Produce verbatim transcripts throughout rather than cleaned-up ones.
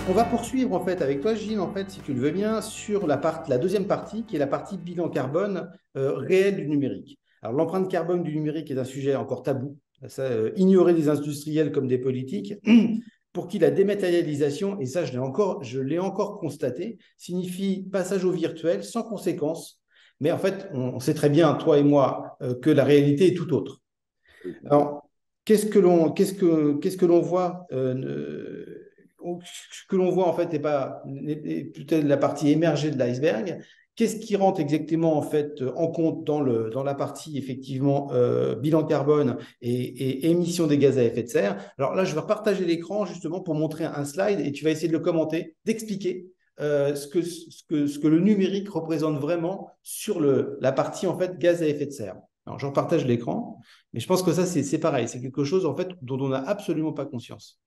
On va poursuivre en fait avec toi, Gilles, en fait, si tu le veux bien, sur la, part, la deuxième partie, qui est la partie bilan carbone euh, réel du numérique. Alors, l'empreinte carbone du numérique est un sujet encore tabou, ça, euh, ignoré des industriels comme des politiques, pour qui la dématérialisation, et ça je l'ai encore, je l'ai encore constaté, signifie passage au virtuel sans conséquence. Mais en fait, on, on sait très bien, toi et moi, euh, que la réalité est tout autre. Oui, complètement. Alors, qu'est-ce que l'on qu'est-ce que, qu'est-ce que l'on voit euh, ce que l'on voit en fait n'est pas peut-être la partie émergée de l'iceberg. Qu'est-ce qui rentre exactement en fait en compte dans, le, dans la partie effectivement euh, bilan carbone et, et émissions des gaz à effet de serre? Alors là, je vais partager l'écran justement pour montrer un slide et tu vas essayer de le commenter, d'expliquer euh, ce, que, ce, que, ce que le numérique représente vraiment sur le, la partie en fait gaz à effet de serre. Alors, je repartage l'écran, mais je pense que ça, c'est pareil. C'est quelque chose en fait dont on n'a absolument pas conscience.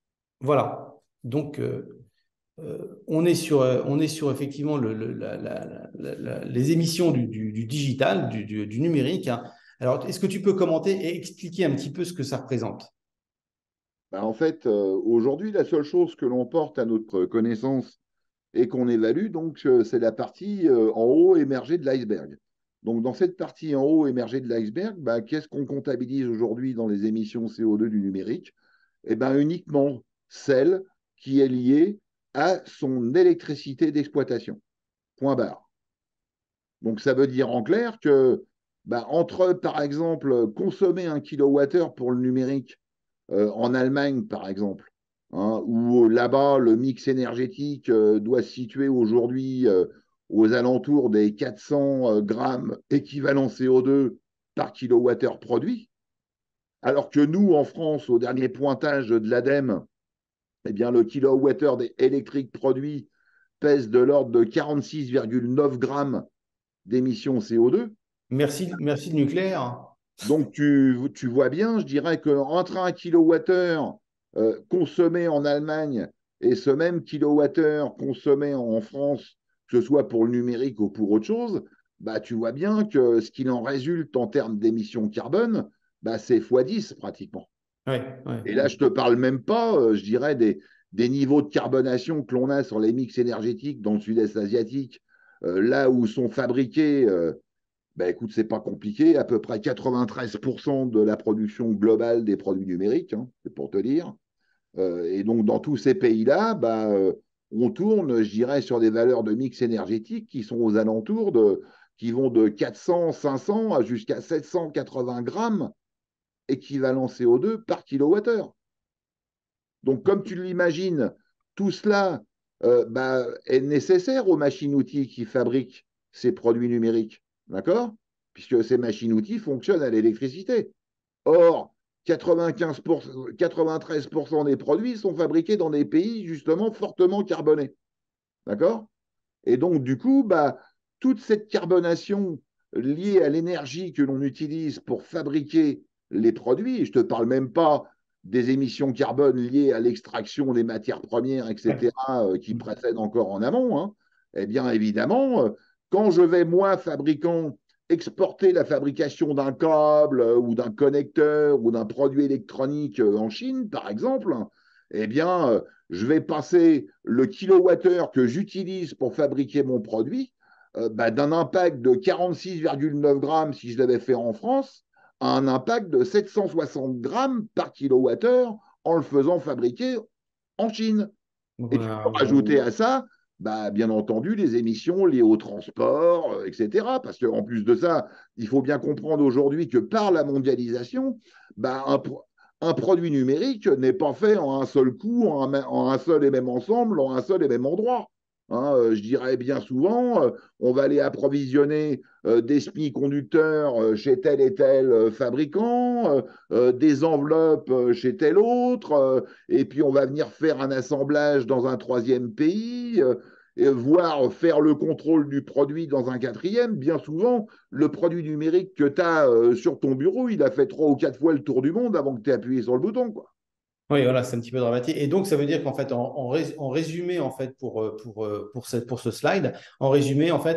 Voilà. Donc, euh, euh, on, est sur, euh, on est sur effectivement le, le, la, la, la, la, les émissions du, du, du digital, du, du, du numérique. Hein. Alors, est-ce que tu peux commenter et expliquer un petit peu ce que ça représente? Bah, en fait, euh, aujourd'hui, la seule chose que l'on porte à notre connaissance et qu'on évalue, donc, euh, c'est la partie euh, en haut émergée de l'iceberg. Donc, dans cette partie en haut émergée de l'iceberg, bah, qu'est-ce qu'on comptabilise aujourd'hui dans les émissions C O deux du numérique? Eh ben, uniquement celle qui est liée à son électricité d'exploitation. Point barre. Donc, ça veut dire en clair que bah, entre, par exemple, consommer un kilowattheure pour le numérique euh, en Allemagne, par exemple, hein, où là-bas, le mix énergétique euh, doit se situer aujourd'hui euh, aux alentours des quatre cents euh, grammes équivalent C O deux par kilowattheure produit, alors que nous, en France, au dernier pointage de l'ADEME, eh bien, le kilowattheure électrique produit pèse de l'ordre de quarante-six virgule neuf grammes d'émissions C O deux. Merci, merci le nucléaire. Donc, tu, tu vois bien, je dirais qu'entre un kilowattheure euh, consommé en Allemagne et ce même kilowattheure consommé en France, que ce soit pour le numérique ou pour autre chose, bah, tu vois bien que ce qu'il en résulte en termes d'émissions carbone, bah, c'est fois dix pratiquement. Ouais, ouais, Et là, ouais. je ne te parle même pas, euh, je dirais, des, des niveaux de carbonation que l'on a sur les mix énergétiques dans le sud-est asiatique, euh, là où sont fabriqués euh, ben écoute, c'est pas compliqué, à peu près quatre-vingt-treize pour cent de la production globale des produits numériques, hein, c'est pour te dire. Euh, et donc, dans tous ces pays-là, ben, euh, on tourne, je dirais, sur des valeurs de mix énergétique qui sont aux alentours de, qui vont de quatre cents, cinq cents à jusqu'à sept cent quatre-vingts grammes équivalent C O deux par kilowattheure. Donc, comme tu l'imagines, tout cela euh, ben, est nécessaire aux machines-outils qui fabriquent ces produits numériques. D'accord? Puisque ces machines-outils fonctionnent à l'électricité. Or, quatre-vingt-quinze pour cent, quatre-vingt-treize pour cent des produits sont fabriqués dans des pays justement fortement carbonés. D'accord? Et donc, du coup, bah, toute cette carbonation liée à l'énergie que l'on utilise pour fabriquer les produits, et je ne te parle même pas des émissions carbone liées à l'extraction des matières premières, Ouais. et cetera, euh, qui précèdent encore en amont, hein, eh bien, évidemment, euh, quand je vais, moi, fabricant, exporter la fabrication d'un câble euh, ou d'un connecteur ou d'un produit électronique euh, en Chine, par exemple, eh bien, euh, je vais passer le kilowattheure que j'utilise pour fabriquer mon produit euh, bah, d'un impact de quarante-six virgule neuf grammes si je l'avais fait en France à un impact de sept cent soixante grammes par kilowattheure en le faisant fabriquer en Chine. Donc, Et on tu a, peux rajouter à ça, bah, bien entendu, les émissions liées au transport, euh, et cetera. Parce qu'en plus de ça, il faut bien comprendre aujourd'hui que par la mondialisation, bah, un, un produit numérique n'est pas fait en un seul coup, en un, en un seul et même ensemble, en un seul et même endroit. Hein, euh, je dirais bien souvent, euh, on va aller approvisionner euh, des semi-conducteurs euh, chez tel et tel euh, fabricant, euh, euh, des enveloppes euh, chez tel autre, euh, et puis on va venir faire un assemblage dans un troisième pays, euh, et voire faire le contrôle du produit dans un quatrième. Bien souvent, le produit numérique que tu as euh, sur ton bureau, il a fait trois ou quatre fois le tour du monde avant que tu aies appuyé sur le bouton, quoi. oui, voilà, c'est un petit peu dramatique. Et donc, ça veut dire qu'en fait, en, en, rés- en résumé, en fait, pour, euh, pour, euh, pour, cette, pour ce slide, en résumé, en fait,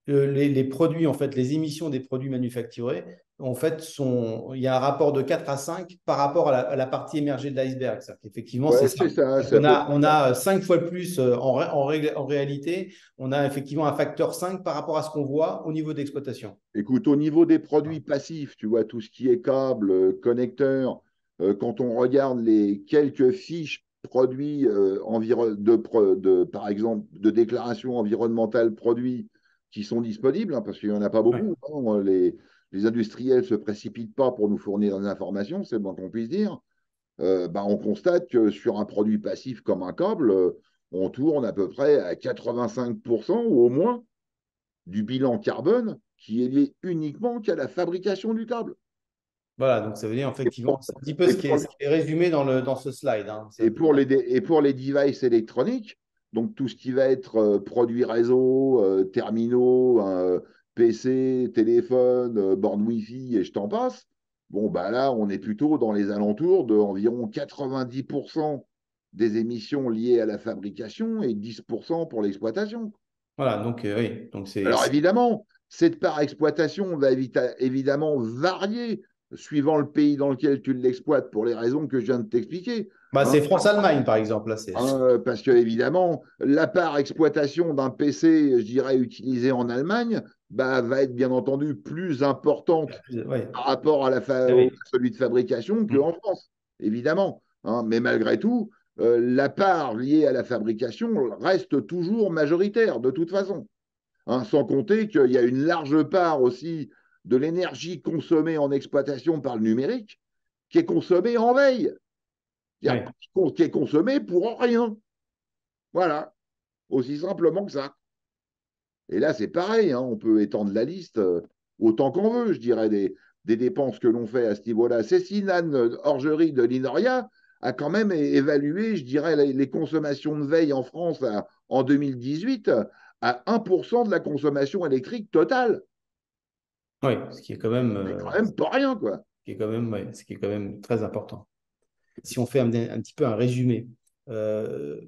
les, les produits, en fait, les émissions des produits manufacturés, en fait, sont, il y a un rapport de quatre à cinq par rapport à la, à la partie émergée de l'iceberg. Effectivement, c'est Ouais, ça. c'est ça, c'est à On peu a, près on ça. a cinq fois plus euh, en, ré- en, ré- en réalité, on a effectivement un facteur cinq par rapport à ce qu'on voit au niveau d'exploitation. Écoute, au niveau des produits passifs, tu vois, tout ce qui est câble, euh, connecteur, euh, quand on regarde les quelques fiches produits euh, enviro- de, pro- de, par exemple, de déclaration environnementale produits qui sont disponibles, hein, parce qu'il n'y en a pas Ouais. beaucoup, hein, les, les industriels ne se précipitent pas pour nous fournir des informations, c'est le moins qu'on puisse dire. Euh, bah, on constate que sur un produit passif comme un câble, euh, on tourne à peu près à quatre-vingt-cinq pour cent ou au moins du bilan carbone qui est lié uniquement qu'à la fabrication du câble. Voilà, donc ça veut dire Et pour, effectivement, c'est un petit peu et ce qui est, pour, ce qui est résumé dans, le, dans ce slide. Hein. Ça et veut pour dire- les, et pour les devices électroniques, donc tout ce qui va être euh, produits réseau, euh, terminaux, euh, P C, téléphone, euh, borne Wi-Fi et je t'en passe, bon, bah là, on est plutôt dans les alentours d'environ quatre-vingt-dix pour cent des émissions liées à la fabrication et dix pour cent pour l'exploitation. Voilà, donc euh, oui, donc c'est Alors évidemment, cette part exploitation va évidemment varier suivant le pays dans lequel tu l'exploites pour les raisons que je viens de t'expliquer. bah, Hein. c'est France-Allemagne, par exemple. Là, c'est... Hein, parce que évidemment, la part exploitation d'un P C, je dirais, utilisé en Allemagne, bah, va être bien entendu plus importante Ouais. par rapport à la fa- Ah au- oui. celui de fabrication Mm. qu'en France, évidemment. Hein. Mais malgré tout, euh, la part liée à la fabrication reste toujours majoritaire de toute façon. Hein, sans compter qu'il y a une large part aussi de l'énergie consommée en exploitation par le numérique qui est consommée en veille, Ouais. qui est consommée pour rien. Voilà, aussi simplement que ça. Et là, c'est pareil, hein, on peut étendre la liste euh, autant qu'on veut, je dirais, des, des dépenses que l'on fait à ce niveau-là. Cécile Anne Orgerie de l'INORIA a quand même évalué, je dirais, les, les consommations de veille en France à, en deux mille dix-huit à un pour cent de la consommation électrique totale. Oui, ce qui est quand même, C'est euh, quand même pas rien, quoi. ce qui est quand même, ouais, ce qui est quand même très important. Si on fait un, un petit peu un résumé, euh,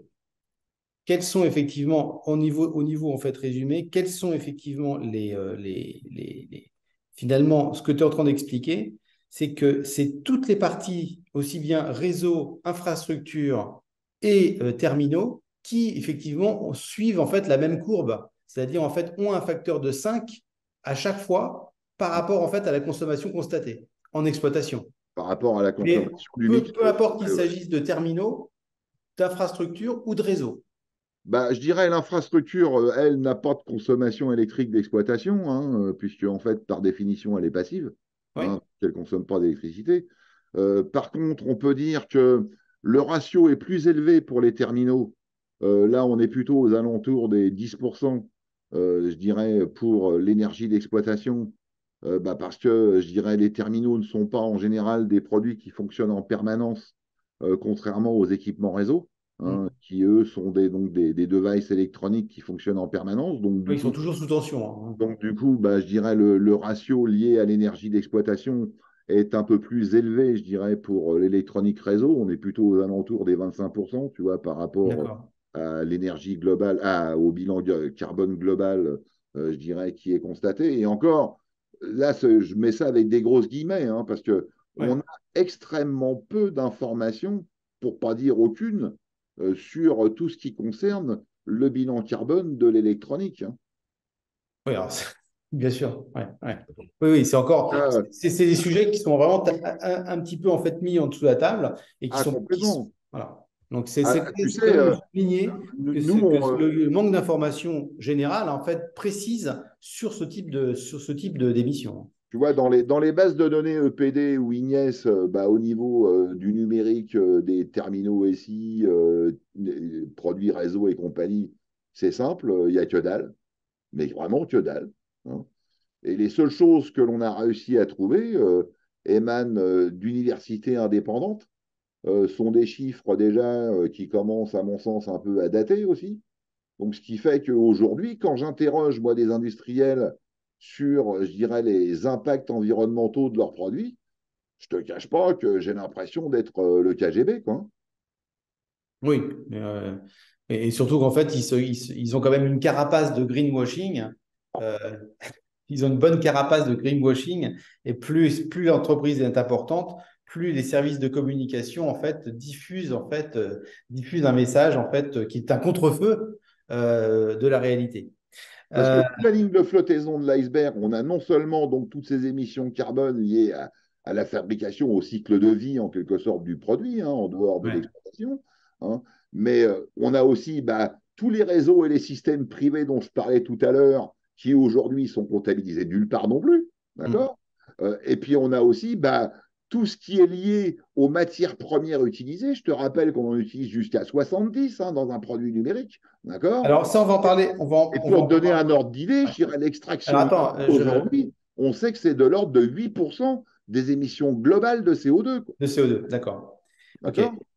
quels sont effectivement, au niveau, au niveau en fait résumé, quels sont effectivement les, euh, les, les, les- finalement, ce que tu es en train d'expliquer, c'est que c'est toutes les parties, aussi bien réseau, infrastructure et euh, terminaux, qui effectivement suivent en fait la même courbe, c'est-à-dire en fait ont un facteur de cinq à chaque fois par rapport en fait à la consommation constatée en exploitation. Par rapport à la Mais consommation du mix. peu, peu euh, importe qu'il ouais, ouais. s'agisse de terminaux, d'infrastructures ou de réseaux. Bah, je dirais l'infrastructure, euh, elle, n'a pas de consommation électrique d'exploitation, hein, euh, puisque en fait, par définition, elle est passive, Oui, hein, elle ne consomme pas d'électricité. Euh, par contre, on peut dire que le ratio est plus élevé pour les terminaux. Euh, là, on est plutôt aux alentours des dix pour cent, euh, je dirais, pour l'énergie d'exploitation, euh, bah, parce que, je dirais, les terminaux ne sont pas en général des produits qui fonctionnent en permanence, euh, contrairement aux équipements réseau. Hein, qui eux sont des, donc des, des devices électroniques qui fonctionnent en permanence. Donc du ils sont coup, toujours sous tension. Hein. donc, du coup bah, je dirais le, le ratio lié à l'énergie d'exploitation est un peu plus élevé, je dirais, pour l'électronique réseau. On est plutôt aux alentours des vingt-cinq pour cent, tu vois, par rapport D'accord. à l'énergie globale, à, au bilan carbone global, euh, je dirais, qui est constaté. Et encore, là, je mets ça avec des grosses guillemets, hein, parce que Ouais. on a extrêmement peu d'informations, pour pas dire aucune, euh, sur tout ce qui concerne le bilan carbone de l'électronique. Hein. Oui, alors, bien sûr. Ouais, ouais. Oui, oui, c'est encore. Ah, C'est c'est des sujets qui sont vraiment un, un- un petit peu en fait mis en dessous de la table et qui ah, sont. Qui sont- complètement. voilà. Donc, c'est c'est Ah, tu c'est quand sais, même euh, de souligner que, ce- nous, que on, le, euh, le manque d'information générale, en fait, précise sur ce type de, sur ce type de d'émission. tu vois, dans les, dans les bases de données E P D ou Ignes, euh, bah, au niveau euh, du numérique, euh, des terminaux S I, euh, des produits réseau et compagnie, c'est simple, il n'y a que dalle, mais vraiment que dalle. Hein. Et les seules choses que l'on a réussi à trouver euh, émanent euh, d'universités indépendantes, euh, sont des chiffres déjà euh, qui commencent, à mon sens, un peu à dater aussi. Donc, ce qui fait qu'aujourd'hui, quand j'interroge, moi, des industriels sur, je dirais, les impacts environnementaux de leurs produits, je ne te cache pas que j'ai l'impression d'être euh, le K G B, quoi. Oui. Euh, et, et surtout qu'en fait, ils, se- ils, se- ils ont quand même une carapace de greenwashing euh, ils ont une bonne carapace de greenwashing et plus, plus l'entreprise est importante, plus les services de communication en fait diffusent en fait euh, diffusent un message en fait euh, qui est un contre-feu euh, de la réalité. Parce que Euh, sous la ligne de flottaison de l'iceberg, on a non seulement donc toutes ces émissions de carbone liées à, à la fabrication, au cycle de vie en quelque sorte du produit, hein, en dehors de ouais. l'exploitation, hein, mais euh, on a aussi bah, tous les réseaux et les systèmes privés dont je parlais tout à l'heure, qui aujourd'hui sont comptabilisés nulle part non plus, Mm. d'accord. Euh, et puis on a aussi bah, tout ce qui est lié aux matières premières utilisées. Je te rappelle qu'on en utilise jusqu'à soixante-dix hein, dans un produit numérique, d'accord. Alors ça, on va en parler. On va Et en- on va pour te en donner parler. un ordre d'idée, Ouais. je dirais Alors l'extraction attends, euh, je aujourd'hui, on sait que c'est de l'ordre de huit pour cent des émissions globales de C O deux. de C O deux, d'accord. Ok. D'accord?